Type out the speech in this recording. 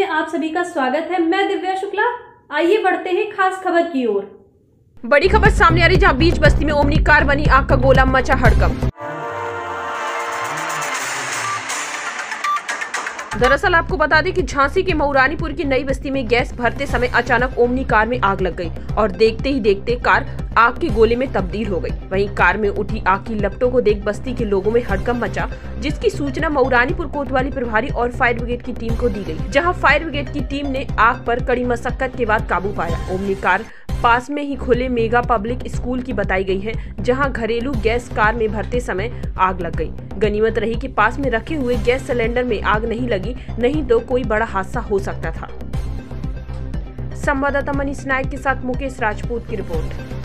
में आप सभी का स्वागत है। मैं दिव्या शुक्ला। आइए बढ़ते हैं खास खबर की ओर। बड़ी खबर सामने आ रही, जहां बीच बस्ती में ओमनी कार बनी आग का गोला, मचा हड़कंप। दरअसल आपको बता दें कि झांसी के मऊरानीपुर की नई बस्ती में गैस भरते समय अचानक ओमनी कार में आग लग गई और देखते ही देखते कार आग के गोले में तब्दील हो गई। वहीं कार में उठी आग की लपटों को देख बस्ती के लोगों में हड़कंप मचा, जिसकी सूचना मऊरानीपुर कोतवाली प्रभारी और फायर ब्रिगेड की टीम को दी गई, जहां फायर ब्रिगेड की टीम ने आग पर कड़ी मशक्कत के बाद काबू पाया। ओमनी कार पास में ही खुले मेगा पब्लिक स्कूल की बताई गई है, जहां घरेलू गैस कार में भरते समय आग लग गई। गनीमत रही कि पास में रखे हुए गैस सिलेंडर में आग नहीं लगी, नहीं तो कोई बड़ा हादसा हो सकता था। संवाददाता मनीष नायक के साथ मुकेश राजपूत की रिपोर्ट।